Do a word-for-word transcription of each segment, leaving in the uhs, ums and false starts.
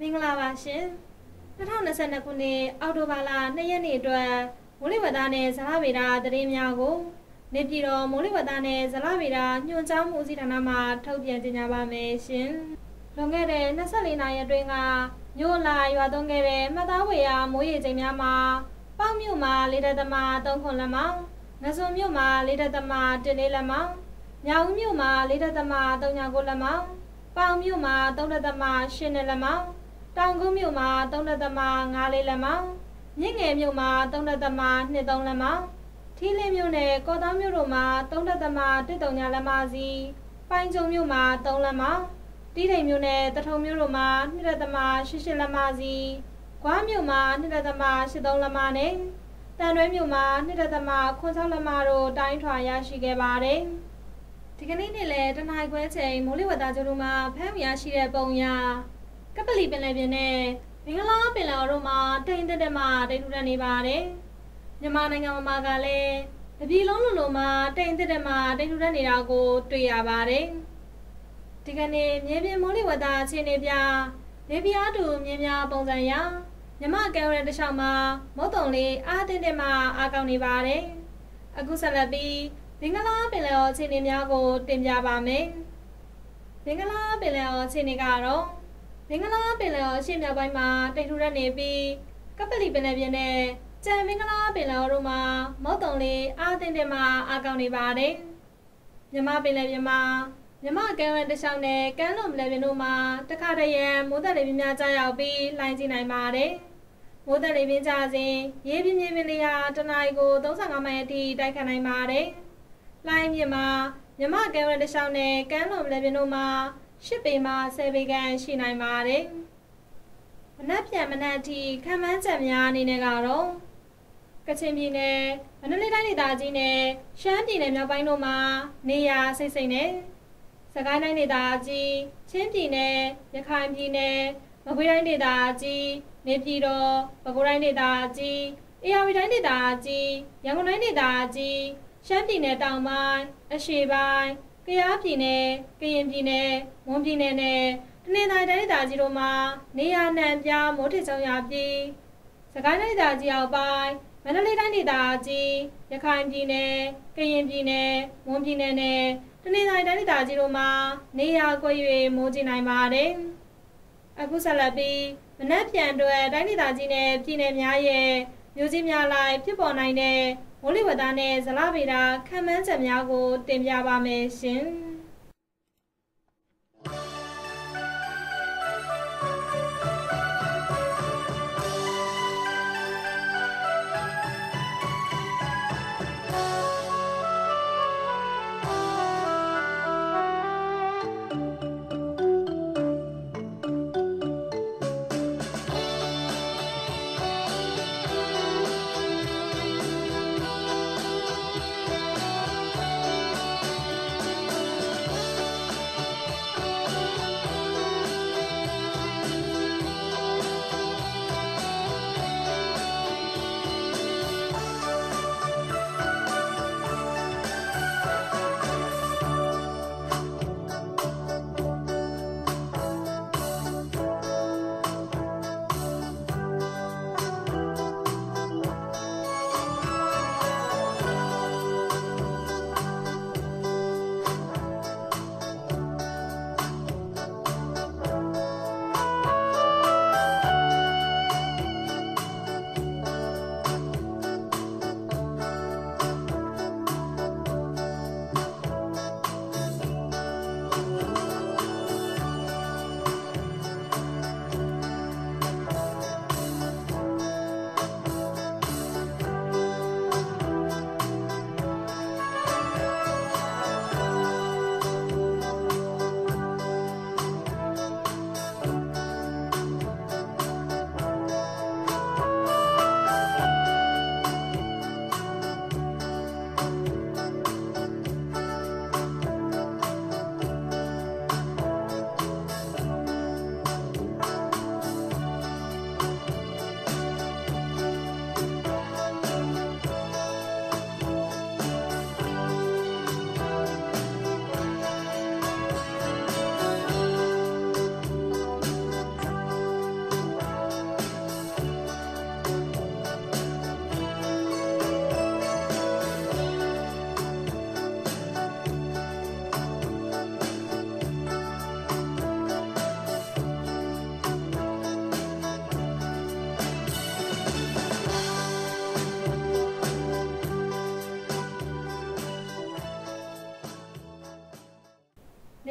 င်္ဂလာပါရှင်၂၀၂၂ခုနှစ်အောက်တိုဘာလ၂ရက်နေ့အတွက်မိုးလေဝသနဲ့ဇလဗေဒသတင်းများကိုနေပြည်တော်မိုးလေဝသနဲ့ဇလဗေဒညွှန်ကြားမှုဦးစီးဌာနမှထုတ်ပြန်ကြေညာပါမယ်ရှင်လွန်ခဲ့တဲ့၂၄နာရီအတွင်းကမြို့လာရွာသွန်းခဲ့တဲ့မှတ်သားဝေယမိုးရေချိန်များမှာပေါက်မြို့မှာ၄ဒသမ ၃ခွန်လက်မောင်းငစွန်မြို့မှာ၄ဒသမ၁၄လက်မောင်းမြောက်ဦးမြို့မှာ၄ဒသမ၃ည၉လက်မောင်းပေါင်မြို့မှာ၃ဒသမ၈လက်မောင်းတောင်ကုန်းမြို့မှာ၃ဒသမ၅လေးလက်မောင်းမြင့်ငယ်မြို့မှာ၃ဒသမ၂၃လက်မောင်းထီးလင်းမြို့နယ်ကော့တောင်းမြို့တို့မှာ၃ဒသမ၁၃ညလက်မစီပိုင်ကျုံမြို့မှာ၃လက်မောင်းတီးထိန်မြို့နယ်တထုံမြို့တို့မှာ၂ဒသမ၈၈လက်မစီကွားမြို့မှာ၂ဒသမ၈၃လက်မနဲ့တန်တွဲမြို့မှာ၂ဒသမခွန်၆လက်မတို့တိုင်းထွာရရှိခဲ့ပါတယ်ဒီကနေ့နေ့လယ်တနင်္လာခွဲချိန်မိုးလေဝသကြိုးတို့မှာဖမ်းရရှိတဲ့ပုံရကပလီပင်လယ်ပြင်နဲ့မင်္ဂလာပင်လယ်အော်တို့မှာတိမ်တက်တက်မှတိမ်ထူထပ်နေပါတယ်မြန်မာနိုင်ငံမှာကလည်းတပြည်လုံးလုံးလုံးမှာတိမ်တက်တက်မှတိမ်ထူထပ်နေတာကိုတွေ့ရပါတယ်ဒီကနေ့မြေပြင်မိုးလေဝသအခြေအနေပြလေပြင်းတူမြင်းများပုံစံရမြမကဲရတဲ့တစ်လျှောက်မှာမုတ်တုံလေးအားတင်းတင်းမှအားကောင်းနေပါတယ်အခုဆက်လက်ပြီးမင်္ဂလာပင်လယ်အော်အခြေအနေများကိုတင်ပြပါမယ်မင်္ဂလာပင်လယ်အော်အခြေအနေကတော့မင်္ဂလာပင်လယ်အော်ရှေ့မြောက်ပိုင်းမှာတိမ်ထူထပ်နေပြီးကပလီပင်လယ်ပြင်နဲ့ကြံမင်္ဂလာပင်လယ်အော်တို့မှာမုတ်တုံလေးအားတင်းတင်းမှအားကောင်းနေပါတယ်မြမပင်လယ်ပြင်မှာမြမကဲရတဲ့တစ်လျှောက်နဲ့ကမ်းလွန်ပင်လယ်ပြင်တို့မှာတခါတရံမိုးသက်လေပြင်းများကြားရောက်ပြီးလှိုင်းကြီးနိုင်ပါတယ်မိုးသက်လေပြင်းကြစဉ်ရေပြင်းပြင်းပင်လေးဟာတနအီကို၃၅မိုင်အထိတိုက်ခတ်နိုင်ပါတယ်လိုင်းမြစ်မှာမြမကဲရတဲ့ရှောင်းနဲ့ကမ်းလွန်ပင်လယ်ပြင်တို့မှာ၈ပေမှ၁၀ပေခန့်ရှိနိုင်ပါတယ်။မနက်ဖြန်မနက်အထိခံမှန်းချက်များအနေနဲ့ကတော့ကချင်ပြည်နယ်မန္တလေးတိုင်းဒေသကြီးနဲ့ရှမ်းပြည်နယ်မြောက်ပိုင်းတို့မှာနေရာစိတ်စိတ်နဲ့စကိုင်းတိုင်းဒေသကြီးချင်းပြည်နယ်ရခိုင်ပြည်နယ်မကွေးတိုင်းဒေသကြီးနေပြည်တော်ပဲခူးတိုင်းဒေသကြီးအေရဝတီတိုင်းဒေသကြီးရန်ကုန်တိုင်းဒေသကြီးရှမ်းပြည်နယ်တောင်ပိုင်းအရှေ့ပိုင်းကယားပြည်နယ်ကရင်ပြည်နယ်မွန်ပြည်နယ်နဲ့တနင်္သာရီတိုင်းဒေသကြီးတို့မှာနေရာနှံပြားမိုးထစ်ချုံရပြီးစကိုင်းတိုင်းဒေသကြီးအောက်ပိုင်းမန္တလေးတိုင်းဒေသကြီးရခိုင်ပြည်နယ်ကရင်ပြည်နယ်မွန်ပြည်နယ်နဲ့တနင်္သာရီတိုင်းဒေသကြီးတို့မှာနေရာကွက်၍မိုးကြီးနိုင်ပါတယ်အခုဆက်လက်ပြီးမနက်ဖြန်အတွက်တိုင်းဒေသကြီးနဲ့ပြည်နယ်များရဲ့မြို့ကြီးများလိုက်ဖြစ်ပေါ်နိုင်တဲ့မိုးလေဝသနဲ့ဇလဗေဒခန့်မှန်းချက်များကိုတင်ပြပါမယ်ရှင်။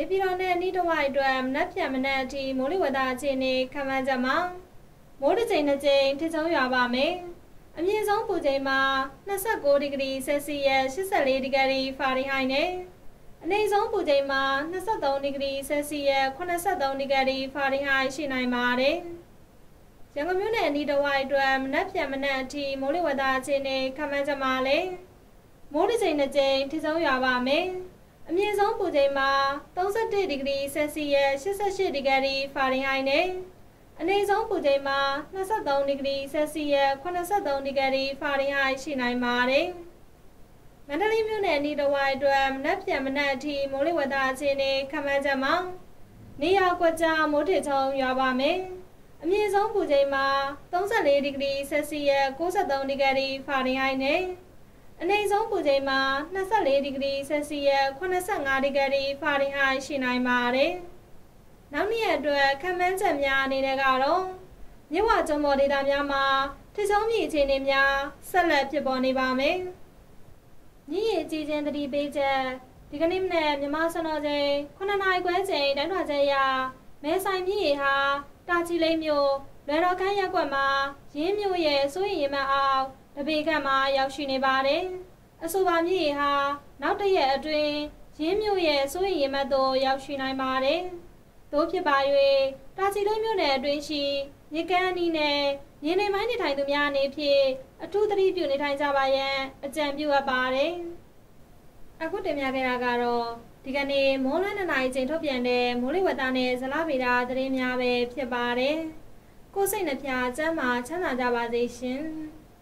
ပြည်တော်နဲ့နီးတစ်ဝိုက်အတွက်မနက်ဖြန်မနက်အထိမိုးလေဝသအခြေအနေခန့်မှန်းချက်မှာမိုးတစ်ချိန်တစ်ချိန်ထစ်ချုံရွာပါမယ်။အမြင့်ဆုံးပူချိန်မှာ၂၉ဒီဂရီဆယ်စီယပ်၈၄ဒီဂရီဖာရင်ဟိုက်နဲ့အနိမ့်ဆုံးပူချိန်မှာ၂၃ဒီဂရီဆယ်စီယပ်၈၃ဒီဂရီဖာရင်ဟိုက်ရှိနိုင်ပါတယ်။ရန်ကုန်မြို့နယ်အနီးတစ်ဝိုက်အတွက်မနက်ဖြန်မနက်အထိမိုးလေဝသအခြေအနေခန့်မှန်းချက်မှာလည်းမိုးတစ်ချိန်တစ်ချိန်ထစ်ချုံရွာပါမယ်။အမြင့်ဆုံးပူချိန်မှာ၃၁ဒီဂရီဆယ်စီယပ်၈၈ဒီဂရီဖာရင်ဟိုက်နဲ့အနိမ့်ဆုံးပူချိန်မှာ၂၃ဒီဂရီဆယ်စီယပ်၈၃ဒီဂရီဖာရင်ဟိုက်ရှိနိုင်ပါတယ်။မန္တလေးမြို့နယ်အနီးတစ်ဝိုက်အတွက်မနက်ဖြန်မနက်အထိမိုးလေဝသအခြေအနေခန့်မှန်းချက်မှာနေရာကွက်ကြားမိုးထစ်ချုံရွာပါမယ်။အမြင့်ဆုံးပူချိန်မှာ၃၄ဒီဂရီဆယ်စီယပ်၉၃ဒီဂရီဖာရင်ဟိုက်နဲ့အနိမ့်ဆုံးပူချိန်မှာ၂၄ဒီဂရီဆယ်စီယပ်၈၅ဒီဂရီဖာရင်ဟိုက်ရှိနိုင်ပါတယ်။နောက်နေ့အတွက်ခန့်မှန်းချက်များအနေနဲ့ကတော့မြစ်ဝကျွန်းပေါ်ဒေသများမှာထစ်ချုံမြင့်အခြေအနေများဆက်လက်ဖြစ်ပေါ်နေပါမယ်။မြစ်ရေကြီးခြင်းသတိပေးချက်ဒီကနေ့မနက်မြန်မာစံတော်ချိန်ခုနှစ်နာရီခွဲချိန်တိုင်းထွာချက်အရမဲဆိုင်မြစ်ရေဟာတာချီလိတ်မြို့လွယ်တော်ခမ်းရပ်ကွက်မှာရင်းမြို့ရဲ့စိုးရိမ်ရေမှတ်အောက်တပေခန့်မှာရောက်ရှိနေပါတယ်။အဆိုပါမြစ်ရေဟာနောက်တစ်ရက်အတွင်းရင်းမြို့ရဲ့စိုးရိမ်ရေမှတ်သို့ရောက်ရှိနိုင်ပါတယ်။သို့ဖြစ်ပါ၍တာချီလိတ်မြို့နယ်အတွင်းရှိမြစ်ကမ်းအနီးနဲ့ရင်းနေမိုင်းနေထိုင်သူများအနေဖြင့်အထူးသတိပြုနေထိုင်ကြပါရန်အကြံပြုအပ်ပါတယ်။အခုတင်ပြခဲ့တာကတော့ဒီကနေ့မိုးလွှမ်းနှစ်နာရီချိန်ထုတ်ပြန်တဲ့မိုးလေဝသနဲ့ဇလဗေဒသတင်းများပဲဖြစ်ပါတယ်။ကိုယ်စိတ်နှပြချမ်းသာချမ်းသာကြပါစေရှင်။